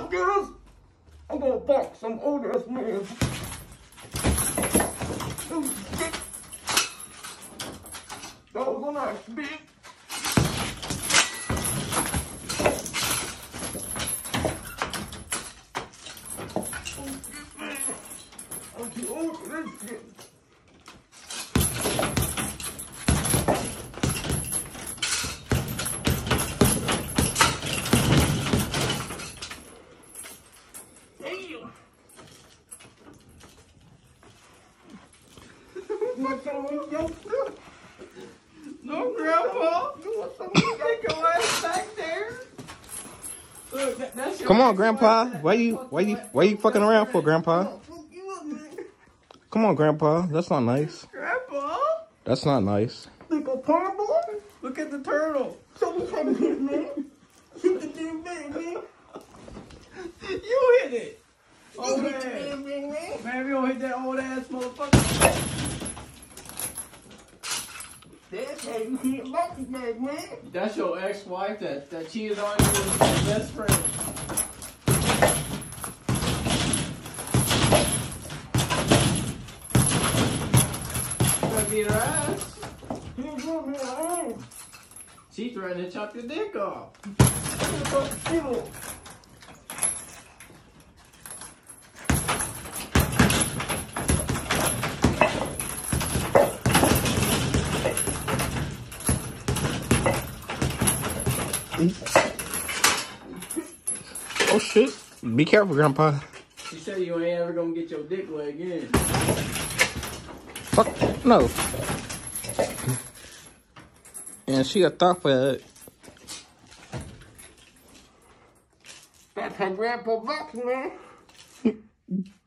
motherfuckers. I'm gonna box some old ass man. Oh, shit. That was a nice bitch. I'm too old for this shit. Damn. You want some of this youngster? No, Grandpa. You want some of this Take your ass back there. Look, that's your Come on, ex-wife Grandpa. that- Why you fucking around for, Grandpa? Come on, Grandpa. That's not nice. Grandpa? That's not nice. Think a purple? Look at the turtle. So we can hit me. Shoot the damn thing, man. You hit it. Oh, You hit the man. damn thing, man. Man, we don't hit that old ass motherfucker. That's how you hit lucky bag, man. That's your ex-wife that cheated on you with your best friend. You gonna beat her ass. You give me a hand. She threatened to chop your dick off. Kill. Oh shit! Be careful, Grandpa. She said you ain't ever gonna get your dick wet again. Fuck no. And she a thought for that. That's how Grandpa box, man.